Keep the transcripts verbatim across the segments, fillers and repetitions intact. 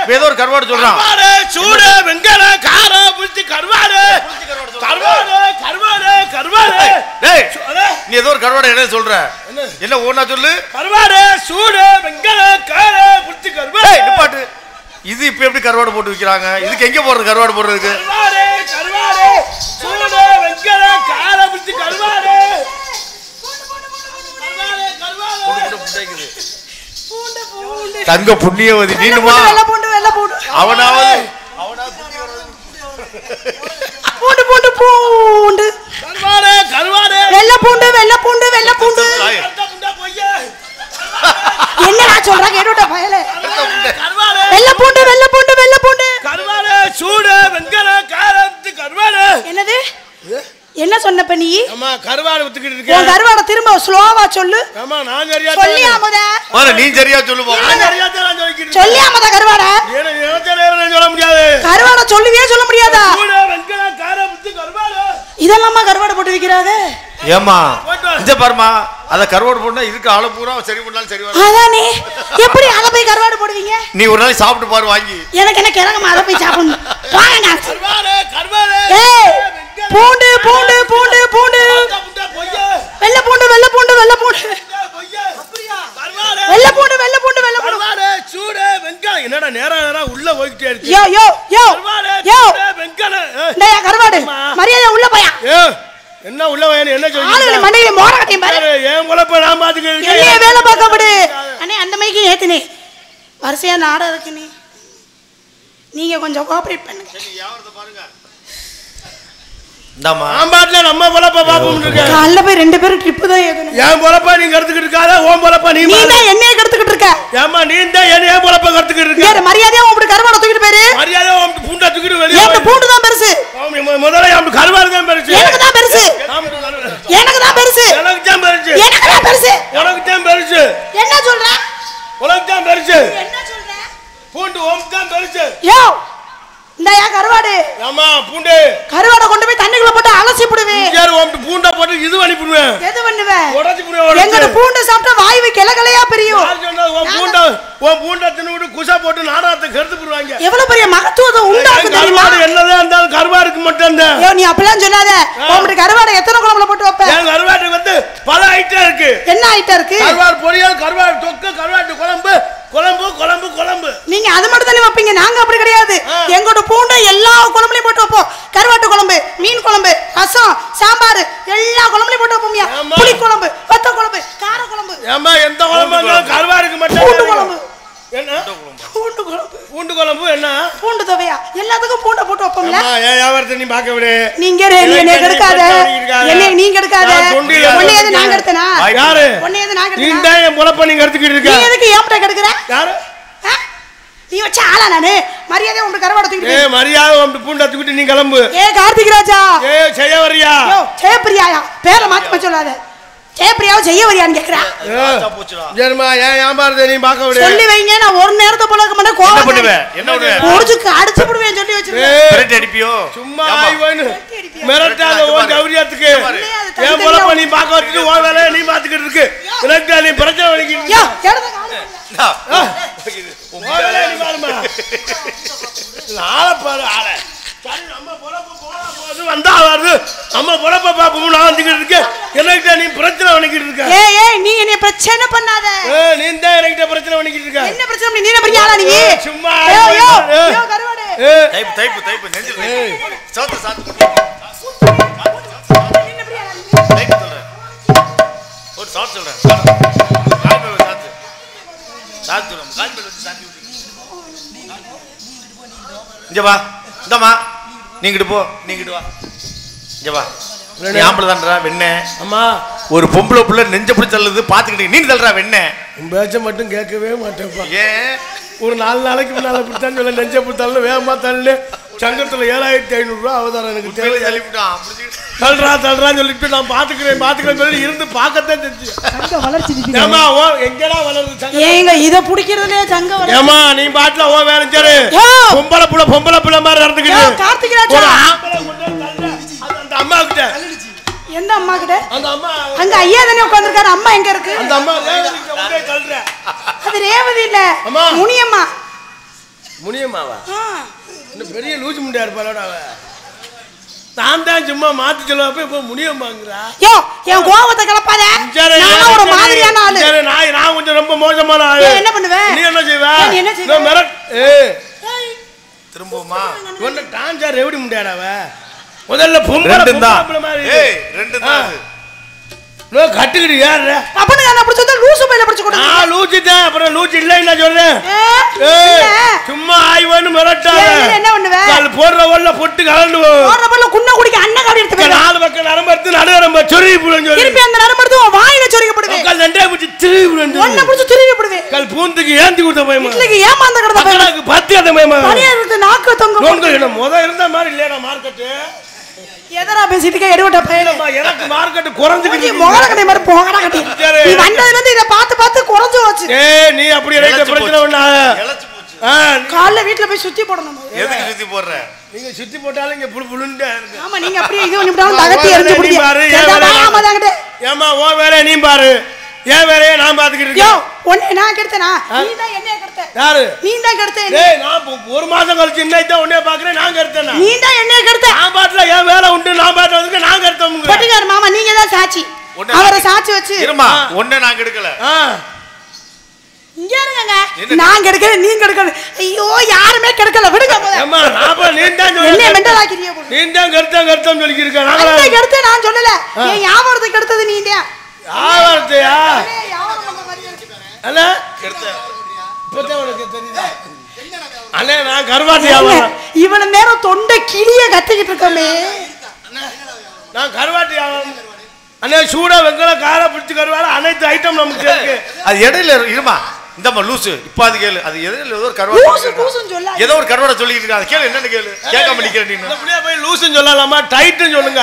ஏதோ ஒரு கருவாடு சொல்றான். கருவாடு சூடு வெங்கல கார புளிச்சி கருவாடு கருவாடு கருவாடு கருவாடு. டேய் நீ ஏதோ ஒரு கருவாடு என்ன சொல்ற? என்ன ஓனா சொல்லு. கருவாடு சூடு வெங்கல கார புளிச்சி கருவாடு. டேய் நிப்பாட்டு. இது இப்ப எப்படி கருவாடு போட்டு விக்கிறாங்க? இதுக்கு எங்க போறது கருவாடு போடுறதுக்கு? கருவாடு கருவாடு சூடு வெங்கல கார புளிச்சி கருவாடு கருவாடு கருவாடு. தங்க புண்ணியவதி நீனுமா? அவனாவது பூண்டு பூண்டு பூண்டு கருவாடு கருவாடு வெள்ளை பூண்டு வெள்ளை பூண்டு வெள்ளை பூண்டு. என்னடா சொல்ற கேட்டுட்ட பயலே? கருவாடு வெள்ளை பூண்டு வெள்ளை பூண்டு வெள்ளை பூண்டு கருவாடு சூடு வெங்கல காரத்து கருவாடு. என்னது என்ன சொன்னப்ப நீ? அம்மா கருவாடு வித்துக்கிட்டு இருக்க. உன் கருவாட திரும்ப ஸ்லோவா சொல்லு. அம்மா நான் சரியா சொல்லியாமத. மாற நீ சரியா சொல்லு போ. நான் சரியா தான் சொல்லிக்கிட்டு. சொல்லியாமத கருவாட. ஏன நேரத்துல சொல்ல முடியாது. கருவாட சொல்லுவே சொல்ல முடியாதா? சூடு வெங்கல காரத்து கருவாடு. இதெல்லாமா கருவாட போட்டு விக்கிறாங்க? ஏமா இத பாருமா அத கருவாடு போடுனா இதுக்கு ஆளு பூரா சரி பண்ணாலும் சரி வர. அதானே எப்படி அத போய் கருவாடு போடுவீங்க? நீ ஒரு நாள் சாப்பிட்டு பாரு வாங்கி. எனக்கு என்ன கிரங்கமா அத போய் சாப்பிடணும். வாங்க கருவாடு கருவாடு. ஏய் பூண்டு பூண்டு பூண்டு பூண்டு வெள்ளை பூண்டு வெள்ளை பூண்டு வெள்ளை பூண்டு வெள்ளை பூண்டு வெள்ளை பூண்டு வெள்ளை பூண்டு கருவாடு சூடு வெங்கல. என்னடா நேரா நேரா உள்ள போயிட்டே இருக்கு. யோ யோ யோ யோ வெங்கல. டேய் கருவாடு மரியாதை உள்ள போயா. ஏய் என்ன உள்ள போய் என்ன சொல்றீங்க? ஆளுங்க மண்டையில மோர கட்டியும் பாரு. ஏன் குழப்ப நான் பாத்துக்கிறேன். என்னைய வேலை பார்க்க விடு. அண்ணே அந்த மைக்கு ஏத்துனே வரிசையா நாடா இருக்கு. நீ நீங்க கொஞ்சம் கோஆபரேட் பண்ணுங்க. சரி யாவறத பாருங்க. இந்தாமா ஆம்பாட்ல நம்ம குழப்ப பாப்போம் இருக்க. கால்ல போய் ரெண்டு பேரும் ட்ரிப் தான் ஏத்துனே. ஏன் குழப்ப நீ கருத்துக்கிட்டு இருக்காத? ஓம் குழப்ப நீ நீ தான் என்னைய கருத்துக்கிட்டு இருக்க. ஏமா நீ தான் என்னைய குழப்ப கருத்துக்கிட்டு இருக்க. ஏய் மரியாதையா உன் கருவாட தூக்கிட்டு போயிரு. மரியாதை உன் பூண்டை தூக்கிட்டு வெளிய. ஏன் பூண்டு தான் பெருசு? முதல்ல உன் கருவாடு தான் பெருசு. எனக்கு தான் பெருசு. எனக்கு தான் பெருசு. எனக்கு தான் பெருசு. எனக்கு தான் பெருசு. உனக்கு தான் பெருசு. என்ன சொல்ற? உனக்கு தான் பெருசு. என்ன சொல்ற? பூண்டு உனக்கு தான் பெருசு. யோ இந்தயா கருவாடு. ஆமா பூண்டு. கருவாட கொண்டு போய் தண்ணிக்குள்ள போட்டு அலசி போடுவேன். யார் உன் பூண்டை போட்டு இது பண்ணி போடுவேன். எது பண்ணுவே? உடைச்சு போடுவேன். எங்கட பூண்டை சாப்பிட்டா வாய்வு கிளகலையா பெரியும். யார் சொன்னா உன் பூண்டை உன் பூண்டை தின்னுட்டு குசா போட்டு நாடாத்தை கருத்து போடுவாங்க. எவ்வளவு பெரிய மகத்துவத்தை உண்டாக்கும் தெரியுமா? என்னதான் இருந்தாலும் கருவாடுக்கு மட்டும் தான். யோ நீ அப்பலாம் சொல்லாத. உன்கிட்ட கருவாடை எத்தனை குழம்புல போட்டு வைப்ப? என் கருவாட்டுக்கு வந்து பல ஐட்டம் இருக்கு. என்ன ஐட்டம் இருக்கு? கருவாடு பொரியல், கருவாடு தொக்கு, கருவாட்டு குழம்பு, குழம்பு குழம்பு குழம்பு. நீங்க அது மட்டும் தானே வைப்பீங்க. நாங்க அப்படி கிடையாது. எங்கோட பூண்டை எல்லா குழம்புலயும் போட்டு வைப்போம். கருவாட்டு குழம்பு, மீன் குழம்பு, ரசம், சாம்பார் எல்லா குழம்புலயும் போட்டு வைப்போம்யா. புளி குழம்பு, வத்த குழம்பு, கார குழம்பு. ஏமா எந்த குழம்பு இருந்தாலும் கருவாடுக்கு மட்டும். பூண்டு குழம்பு. என்ன? பூண்டு குழம்பு. பூண்டு குழம்பு என்ன? பூண்டு துவையா எல்லாத்துக்கும் பூண்டை போட்டு வைப்போம்ல. அம்மா ஏன் வியாபாரத்தை நீ பார்க்க விடு. நீங்க என்ன கெடுக்காத. என்ன நீங்க கெடுக்காத. ஒண்ணே எது நான் கெடுத்தனா? யாரு? ஒண்ணே எது நான் கெடுத்தனா? நீ தான் என் முளப்ப நீ கெடுத்துக்கிட்டு இருக்க. நீ எதுக்கு ஏம்ட்ட கெடுக்குற? யாரு? நீ வச்ச ஆளா நானு? மரியாதை உங்க கருவாட தூக்கிட்டு. ஏய் மரியாதை உன் பூண்டை தூக்கிட்டு நீ கிளம்பு. ஏ கார்த்திக் ராஜா. ஏய் செய்ய வரியா? யோ ஜெயப்பிரியாயா. பேரை மாத்தி சொல்லாத. ஜெயப்பிரியாவை செய்ய வரியான்னு கேக்குறா. ஜெர்மா ஏன் வியாபாரத்தை நீ பார்க்க விடு. சொல்லி வைங்க. நான் ஒரு நேரத்தை போல இருக்க மாட்டேன். கோவம் பண்ணுவேன். என்ன பண்ணுவேன்? ஒருச்சுக்கு அடிச்சு விடுவேன் சொல்லி வச்சிருக்கேன். மிரட்டி அடிப்பியோ? சும்மா ஆய் வேணு. மிரட்டாத ஓன் கௌரியத்துக்கு. ஏன் முளப்ப நீ பார்க்க வச்சிட்டு ஓ வேலைய நீ பாத்துக்கிட்டு இருக்கு. எனக்கு நீ பிரச்சனை பண்ணிக்கிட்டு. யோ எடுத்து காலு. ஓ வேலைய நீ பாருமா. ஆள பாரு ஆள. சரி நம்ம பொளப்ப போனா போது வந்தா வருது. நம்ம பொளப்ப பாப்போம் நான் வந்துக்கிட்டு இருக்கேன். எனக்கு நீ பிரச்சனை பண்ணிக்கிட்டு இருக்க. ஏய் ஏய் நீ என்ன பிரச்சனை பண்ணாத. ஏய் நீ தான் எனக்கு பிரச்சனை பண்ணிக்கிட்டு இருக்க. என்ன பிரச்சனை பண்ணி நீ என்ன பெரிய ஆளா நீ? சும்மா யோ யோ யோ கருவாடு. ஏய் டைப் டைப் டைப் நெஞ்சில சாத்து சாத்து என்ன பெரிய ஆளா நீ? டைப் சொல்றேன். ஒரு சாத்து சொல்றேன். கால் மேல சாத்து. சாத்து சொல்றேன். கால் மேல வச்சு சாத்தி விடு. இங்க வா. இந்தமா நீங்கிட்டு போ. நீங்கிட்டு வா. இங்க வா. நீ ஆம்பளை தான்டா வெண்ணே. அம்மா ஒரு பொம்பளை புள்ள நெஞ்ச பிடிச்சு தள்ளுது பாத்துக்கிட்டு நீ தள்ளுறா வெண்ணே. உன் பேச்ச மட்டும் கேட்கவே மாட்டேன்ப்பா. ஏன் ஒரு நாலு நாளைக்கு முன்னால பிடிச்சான்னு சொல்ல நெஞ்ச பிடித்தாலும் வேகமா தள்ளு. சங்கத்துல ஏழாயிரத்தி ஐநூறு ரூபா அவதாரம் எனக்கு தேவை. தள்ளுறா தள்ளுறான்னு சொல்லிட்டு நான் பாத்துக்கிறேன் பாத்துக்கிறேன் இருந்து பார்க்கத்தான் தெரிஞ்சு. ஏமா ஓ எங்கடா வளருது ஏங்க இத புடிக்கிறதுலயே சங்க வர. ஏமா நீ பாட்டுல ஓ வேலை சரி. பொம்பளை புள்ள பொம்பளை புள்ள மாதிரி நடந்துக்கிட்டு. கார்த்திக் ராஜா ஒரு ஆம்பளை கொண்டு தள்ளுற. அது அந்த அம்மா கிட்ட. எந்த அம்மா கிட்ட? அந்த அம்மா அங்க ஐயா தானே உட்கார்ந்திருக்காரு. அம்மா எங்க இருக்கு? அந்த அம்மா ரேவதி கிட்ட கொண்டு தள்ளுற. அது ரேவதி இல்ல. அம்மா முனியம்மா. முனியம்மாவா இன்னும் பெரிய லூசு முண்டியா இருப்பாளோட அவ நான் தான் சும்மா மாத்தி சொல்லுவப்ப இப்ப முனியம்மாங்கிறா யோ என் கோவத்தை கலப்பாத நான் ஒரு மாதிரியான ஆளு சரி நான் நான் கொஞ்சம் ரொம்ப மோசமான ஆளு என்ன பண்ணுவ நீ என்ன செய்வ நீ என்ன செய்வ மிரட் ஏய் திரும்புமா ஒண்ணு டான்ஸார் எப்படி முண்டியாடா அவ முதல்ல பொம்பளை பொம்பளை மாதிரி ஏய் ரெண்டு தான் அது நோ கட்டிக்கிட்டு ஏற அப்ப நான் அப்படி சொன்னா லூசு பையில படிச்சு கொடுங்க நான் லூசு தான் அப்புறம் லூசு இல்ல என்ன சொல்றேன் ஏய் சும்மா ஆய்வன்னு மிரட்டாத என்ன பண்ணுவ கால் போடுற ஒல்ல பொட்டு கலந்து போடுற ஒல்ல குன்ன குடிக்க அண்ணன் காடி எடுத்து போய் நாலு பக்கம் நரம்பு எடுத்து நடு நரம்பு சொருகி புடுங்க சொல்லி திருப்பி அந்த நரம்பு எடுத்து உன் வாயில சொருகி போடுவே கால் ரெண்டே பிடிச்சி திருகி புடுங்க ஒண்ணு பிடிச்சு திருகி போடுவே கால் பூந்துக்கு ஏந்தி கொடுத்த பயமா இட்லிக்கு ஏமாந்த கடத பயமா எனக்கு பத்தி அந்த பயமா தனியா இருந்து நாக்கு தொங்க நோங்க என்ன முத இருந்த மாதிரி இல்லடா மார்க்கெட் எதரா பேசிட்டு எடுவட்ட பையல எனக்கு மார்க்கெட் குறஞ்சிக்கிட்டு மோகர கடை மாதிரி போகடா கட்டி நீ வந்ததுல இருந்து இத பார்த்து பார்த்து குறஞ்சு போச்சு ஏய் நீ அப்படி ரைட்ட பிரச்சனை பண்ணா இளச்சு போச்சு கால்ல வீட்ல போய் சுத்தி போடணும் எதுக்கு சுத்தி போடுற நீங்க சுத்தி போட்டாலும் இங்க புளு புளுண்டே இருக்கு ஆமா நீங்க அப்படியே இது பண்ணிட்டாலும் தகத்தி எரிஞ்சு புடிங்க ஆமா தாங்கடே ஏமா ஓ வேற நீ பாரு ஏன் வேறயே நான் பாத்துக்கிட்டு இருக்கேன் யோ ஒண்ணே நான் கெடுத்தனா நீ தான் என்னைய கெடுத்த யாரு நீ தான் கெடுத்த டேய் நான் ஒரு மாசம் கழிச்சு இன்னைக்கு தான் உன்னைய பாக்குறேன் நான் கெடுத்தேனா நீ தான் என்னைய கெடுத்த நான் பாட்டுல ஏன் வேலை உண்டு நான் பாட்டு வந்து நான் கெடுத்தவங்க பட்டிகார் மாமா நீங்க தான் சாட்சி அவரை சாட்சி வச்சு இருமா ஒண்ணே நான் கெடுக்கல இங்க இருங்க நான் கெடுக்கல நீ கெடுக்கல ஐயோ யாருமே கெடுக்கல விடுங்க போல அம்மா நான் பா நீ தான் சொல்ற என்ன மெண்டல் ஆக்கிறியே போல நீ தான் கெடுத்த கெடுத்தம் சொல்லி இருக்க நான் நான் கெடுத்த நான் சொல்லல ஏன் யாவரத்தை கெடுத்தது நீ தான் யாவரத்தையா யாவரம் நம்ம மாதிரி அண்ணா கெடுத்த இப்பதான் உனக்கு தெரியுதா அண்ணே நான் கருவாட்டு வியாபாரம் இவ்வளவு நேரம் தொண்டை கிளிய கத்திக்கிட்டு இருக்கமே நான் கருவாட்டு வியாபாரம் அண்ணே சூடா வெங்கல காரை பிடிச்சு கருவாடு அனைத்து ஐட்டம் நமக்கு இருக்கு அது இடையில இருமா இந்தம்மா லூசு இப்ப அது கேளு அது எதிரில் ஏதோ ஒரு லூசு கருவாடு லூசுன்னு சொல்லாத. ஏதோ ஒரு கருவாடை சொல்லிட்டு இருக்காது கேளு என்னன்னு கேளு கேட்காம நிக்கிற நீ இந்த புள்ளைய போய் லூசுன்னு சொல்லலாமா டைட்டுன்னு சொல்லுங்க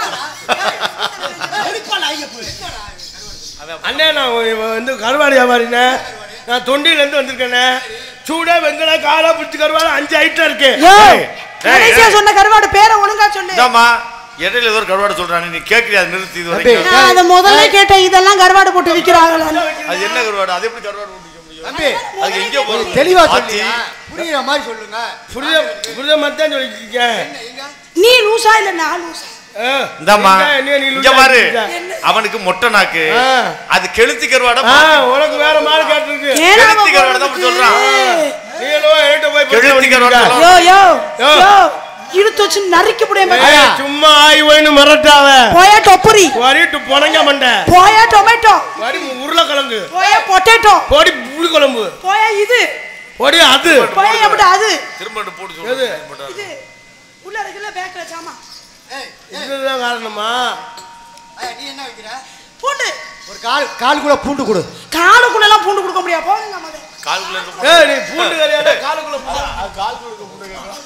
அண்ணே நான் வந்து கருவாடு வியாபாரிண்ணே நான் தொண்டியில இருந்து வந்திருக்கேண்ணே சூடா வெங்கல காரா பிடிச்சி கருவாடு அஞ்சு ஐட்டம் இருக்கு ஏய் கடைசியா சொன்ன கருவாடு பேரை ஒழுங்கா சொல்லு. இந்தாம்மா இடையில ஏதோ ஒரு கருவாடு சொல்றானே நீ கேட்கறியா அது நிறுத்தி இது வரைக்கும் நான் அத முதல்ல கேட்டேன் இதெல்லாம் கருவாடு போட்டு விக்கிறாங்களா அது என்ன கருவாடு அது எப்படி கருவாடு போட்டு விக்க முடியும் தம்பி அது எங்க போறது தெளிவா சொல்லுங்க புரியுற மாதிரி சொல்லுங்க புரிஞ்ச புரிஞ்ச மாதிரி தான் சொல்லிருக்கேன் நீ லூசா இல்ல நான் லூசா இந்தாம்மா இங்க பாரு அவனுக்கு மொட்டை நாக்கு அது கெளுத்தி கருவாடை உனக்கு வேற மாதிரி கேட்டிருக்கு கெளுத்தி கருவாடை தான் சொல்றான் நீ என்னவோ ஏட்ட போய் கெளுத்தி கருவாடை யோ யோ யோ இழுத்து வச்சு நறுக்கி புடியே சும்மா ஆய்வைன்னு மிரட்டாவ போயா டொப்பரி வரிட்டு பொணங்க மண்டை போயா டொமேட்டோ வரி உருளைக்கிழங்கு போயா பொட்டேட்டோ பொடி புளி குழம்பு போயா இது பொடி அது போயா எப்படி அது திரும்ப போட்டு சொல்லு இது உள்ள இருக்குல பேக்ல சாமா இதுதான் காரணமா நீ என்ன வைக்கிற பூண்டு ஒரு கால் காலுக்குள்ள பூண்டு கொடு காலுக்குள்ள எல்லாம் பூண்டு கொடுக்க முடியாது போங்க மதே கால்குள்ள இருக்க ஏய் நீ பூண்டு கறியால காலுக்குள்ள பூண்டு காலுக்குள்ள பூண்டு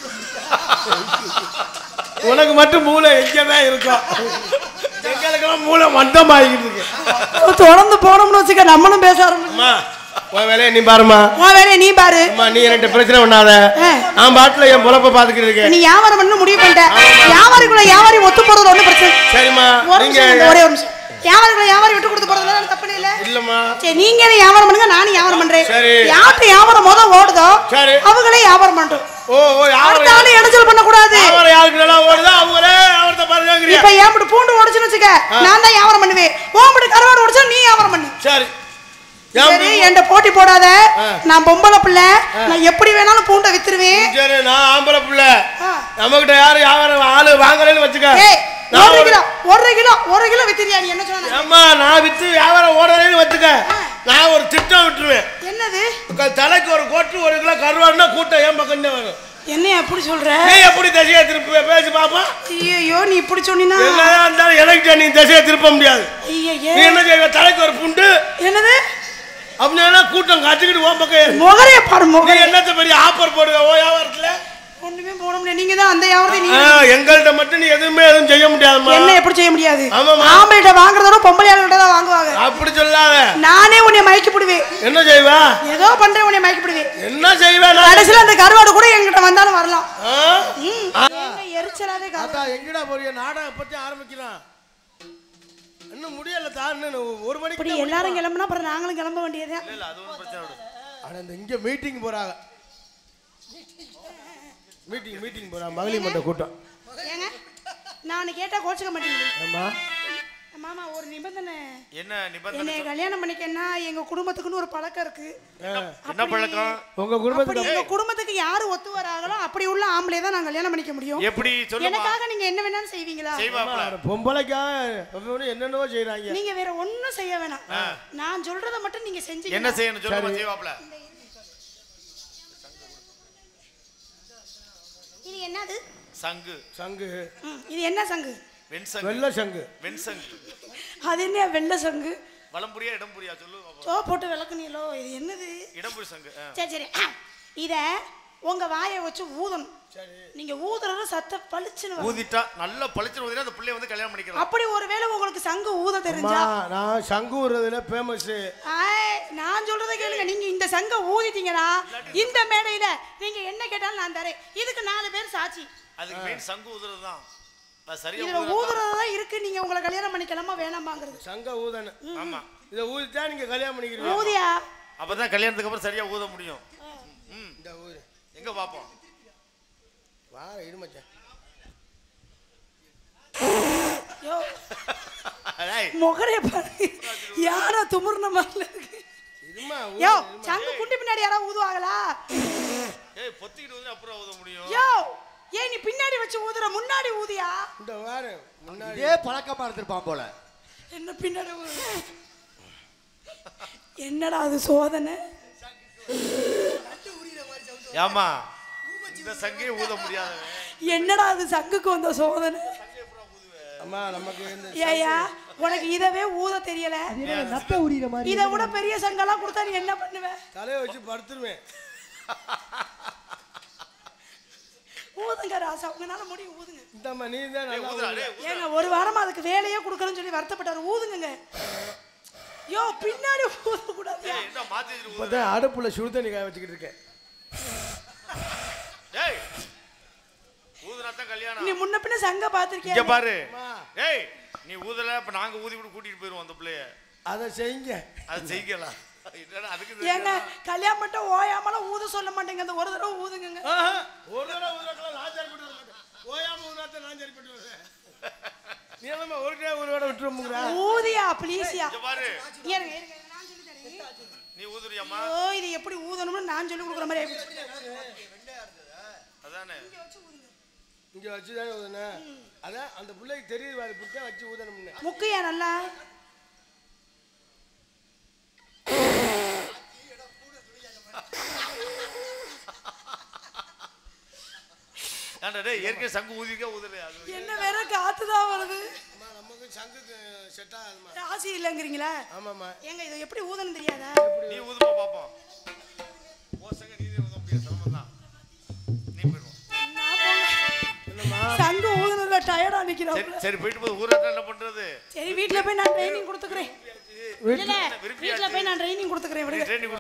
உனக்கு மட்டும் மூளை எங்கதான் இருக்கும் எங்களுக்கெல்லாம் மூளை மந்தமாகிட்டு இருக்கு தொடர்ந்து போனோம்னு வச்சுக்க நம்மளும் பேச ஆரம்பிச்சோம் அம்மா உன் வேலையை நீ பாருமா உன் வேலையை நீ பாரு அம்மா நீ என்கிட்ட பிரச்சனை பண்ணாத நான் பாட்டுல என் பொழப்ப பாத்துக்கிட்டு இருக்கேன் நீ வியாபாரம் பண்ண முடிவு பண்ணிட்ட வியாபாரிக்குள்ள வியாபாரி ஒத்து போறது ஒண்ணும் பிரச்சனை சரிம்மா ஒரு நீங்க நிமிஷம் ஒரே ஒரு நிமிஷம் வியாபாரிக்குள்ள வியாபாரி விட்டு கொடுத்து போறதுல தப்பு இல்ல இல்லம்மா சரி நீங்க வியாபாரம் பண்ணுங்க நானும் வியாபாரம் பண்றேன் சரி. யார்கிட்ட வியாபாரம் முத ஓடுதோ சரி. அவங்களே வியாபாரம் பண்ணட்டும் ஓ ஓ அடுத்த யாரு ஆளு இடைஞ்சல் பண்ண கூடாது யாரு யாருக்கு நல்லா ஓடுதோ அவங்களே அவர்த்த பாருங்க இப்ப ஏம்படி பூண்டு உடைச்சுன்னு வச்சுக்க நான் தான் வியாபாரம் பண்ணுவேன் ஓம்படி கருவாடு உடைச்சா நீ வியாபாரம் பண்ணு சரி சரி என்கிட்ட போட்டி போடாத நான் பொம்பளை பிள்ளை நான் எப்படி வேணாலும் பூண்டை வித்துருவேன் சரி நான் ஆம்பளை புள்ள நம்மகிட்ட யாரு யாரும் ஆளு வாங்கலன்னு வச்சுக்க ஏய் ஒரு கிலோ ஒரு கிலோ ஒரு கிலோ வித்துறியா நீ என்ன சொன்ன அம்மா நான் வித்து வியாபாரம் ஓடலன்னு வச்சுக்க நான் ஒரு திட்டம் விட்டுருவேன் என்னது தலைக்கு ஒரு கோட்டு ஒரு கிலோ கருவாடுனா கூட்டம் ஏன் பக்கம் தான் வரும் என்ன எப்படி சொல்ற நீ எப்படி திசையை திருப்ப பேசி பாப்பா ஐயோ நீ இப்படி சொன்னா என்னதான் இருந்தாலும் எனக்கு நீ திசையை திருப்ப முடியாது ஐயோ நீ என்ன செய்வ தலைக்கு ஒரு புண்டு என்னது அப்படின்னா கூட்டம் கட்டிக்கிட்டு ஓ பக்கம் முகரைய பாரு நீ முகரை என்னத்த பெரிய ஆப்பர் போடுவ ஓ வியாபாரத்துல ஒண்ணுமே போட முடியாது நீங்க தான் அந்த வியாபாரத்தை நீங்க எங்கள்கிட்ட மட்டும் நீ எதுவுமே எதுவும் செய்ய முடியாதுமா என்ன எப்படி செய்ய முடியாது ஆமாமா. ஆம்பளைட்ட வாங்குறதோட பொம்பளை ஆளுகிட்ட தான் வாங்குவாங்க அப்படி சொல்லாத நானே உன்னை மயக்கி போடுவேன் என்ன செய்வ ஏதோ பண்றேன் உன்னை மயக்கி போடுவேன் என்ன செய்வ நான் கடைசியில அந்த கருவாடு கூட என்கிட்ட வந்தாலும் வரலாம் ஆ? எரிச்சலாவே தாத்தா எங்கடா போறிய நாடகம் பத்தி ஆரம்பிக்கலாம் இன்னும் முடியல தா இன்னும் ஒரு மணிக்கு இப்படி எல்லாரும் கிளம்புனா அப்புறம் நாங்களும் கிளம்ப வேண்டியது அட இந்த இங்க மீட்டிங் போறாங்க மீட்டிங் மீட்டிங் போறா மகளிர் மன்ற கூட்டம். ஏங்க நான் கேட்டா கோச்சுக்க மாட்டீங்க. ஆமா மாமா ஒரு நிபந்தனை. என்ன நிபந்தனை? என்னை கல்யாணம் பண்ணிக்கன்னா எங்க குடும்பத்துக்குன்னு ஒரு பழக்கம் இருக்கு. என்ன பழக்கம்? உங்க குடும்பத்துக்கு எங்க குடும்பத்துக்கு யாரு ஒத்து வராங்களோ அப்படி உள்ள ஆம்பளை தான் நான் கல்யாணம் பண்ணிக்க முடியும். எப்படி சொல்லுங்க? எனக்காக நீங்க என்ன வேணாலும் செய்வீங்களா? செய்வாப்ல. பொம்பளைக்கா என்னென்னவோ செய்றாங்க. நீங்க வேற ஒண்ணும் செய்ய வேணாம். நான் சொல்றத மட்டும் நீங்க செஞ்சீங்க. என்ன செய்யணும் சொல்லுங்க செய்வாப்ல. இது என்னது? சங்கு. சங்கு. இது என்ன சங்கு? வெண்சங்கு. வெள்ள சங்கு. வெண்சங்கு. அது என்ன வெள்ள சங்கு? வலம்புரியா இடம்புரியா சொல்லு. சோ போட்டு விளக்குனீலோ. இது என்னது? இடம்புரி சங்கு. சரி சரி. இத உங்க வாயை வச்சு ஊதணும். சரி. நீங்க ஊதுறது சத்த பளிச்சுன்னு ஊதிட்டா நல்ல பளிச்சுன்னு ஊதினா அந்த புள்ளைய வந்து கல்யாணம் பண்ணிக்கலாம். அப்படி ஒருவேளை உங்களுக்கு சங்கு ஊத தெரிஞ்சா நான் சங்கு ஊதுறதுல ஃபேமஸ். ஐ நான் சொல்றத கேளுங்க. நீங்க இந்த சங்க ஊதிட்டீங்கனா இந்த மேடையில நீங்க என்ன கேட்டாலும் நான் தரேன். இதுக்கு நாலு பேர் சாட்சி. அதுக்கு மெயின் சங்கு ஊதுறது தான். சரியா ஊதுறது தான் இருக்கு. நீங்க உங்களை கல்யாணம் பண்ணிக்கலாமா வேணாமாங்கிறது. சங்க ஊதன. ஆமா. இத ஊதிட்டா நீங்க கல்யாணம் பண்ணிக்கிறீங்க. ஊதியா? அப்பதான் கல்யாணத்துக்கு அப்புறம் சரியா ஊத முடியும். ம். இந்த ஊரு எங்க பாப்போம்? வா இருமச்சா. யோ. முகரே பாரு. யாரோ துமுர்ன மாதிரி இருக்கு. இருமா. யோ சங்கு குண்டி பின்னாடி யாரா ஊதுவாங்களா? ஏய் பொத்திக்கிட்டு வந்து அப்புறம் ஊத முடியும். யோ ஏய் நீ பின்னாடி வச்சு ஊதுற முன்னாடி ஊதியா? இந்த வாரு முன்னாடி இதே பழக்கமா இருந்திருப்பான் போல. என்ன பின்னாடி ஊது? என்னடா அது சோதனை? ஆமா. இந்த சங்கே ஊத முடியாது. என்னடா அது சங்குக்கு வந்த சோதனை? அம்மா நமக்கு இந்த ஏயா உனக்கு இதவே ஊத தெரியல. நத்த உரியிற மாதிரி. இத விட பெரிய சங்கெல்லாம் கொடுத்தா நீ என்ன பண்ணுவ? தலைய வச்சு படுத்துருவேன். ஊதுங்க ராசா உங்களால முடியும் ஊதுங்க. இந்தம்மா நீ தான் நல்லா ஊதுற. ஏங்க ஒரு வாரமா அதுக்கு வேலையே கொடுக்கறேன்னு சொல்லி வருத்தப்பட்டாரு. ஊதுங்க. யோ பின்னாடி ஊத கூடாது. ஏய் என்ன மாத்தி ஊது. இப்பதான் அடுப்புல சுடு தண்ணி காய வச்சிட்டு இருக்கேன். ஏய் ஊதுனா தான் கல்யாணம். நீ முன்ன பின்ன சங்க பாத்திருக்கியா? இங்க பாரு. ஏய் நீ ஊதல அப்ப நாங்க ஊதி விட்டு கூட்டிட்டு போயிடுவோம் அந்த பிள்ளைய. அத செய்யுங்க. அத செய்யலாம். என்னடா அதுக்கு ஏங்க கல்யாணம் மட்டும் ஓயாமல ஊத சொல்ல மாட்டேங்க. அந்த ஒரு தடவை ஊதுங்க. ஒரு தடவை ஊதுறதுல நான் சரி பட்டு வரேன். ஓயாம ஊதுறத நான் சரி பட்டு வரேன். நீ என்னமா ஒரு டே ஒரு வட விட்டுறமுங்கடா. ஊதியா ப்ளீஸ்யா. இங்க பாரு. இருங்க இருங்க நான் சொல்லி தரேன். நீ ஊதுறியாமா? ஓ இது எப்படி ஊதணும்னு நான் சொல்லி கொடுக்குற மாதிரி ஆயிடுச்சு. அதானே. இங்க வச்சு ஊதுங்க. இங்க வச்சு தான் ஊதுனே. அத அந்த புள்ளைக்கு தெரியுது வாரு புட்டை வச்சு ஊதணும்னு. முக்கையா நல்லா. ஏன்டா டேய் ஏற்கனவே சங்கு ஊதிக்க ஊதலையா? அது என்ன வேற காத்து தான் வருது. அம்மா நமக்கு சங்குக்கு செட் ஆகுமா? ராசி இல்லங்கறீங்களா? ஆமாமா. ஏங்க இது எப்படி ஊதணும் தெரியாதா? நீ ஊதுமா பாப்போம். ஓ சங்க நீ ஊத முடியாது சமம் தான். நீ போய்டு. நான் போங்க. என்னம்மா? சங்கு ஊதனல டயர்டா நிக்கிறோம். சரி சரி போய்ட்டு போய் ஊரட்ட என்ன பண்றது? சரி வீட்ல போய் நான் ட்ரைனிங் கொடுத்துக்கறேன். இல்ல வீட்ல போய் நான் ட்ரைனிங் கொடுத்துக்கறேன் விடுங்க.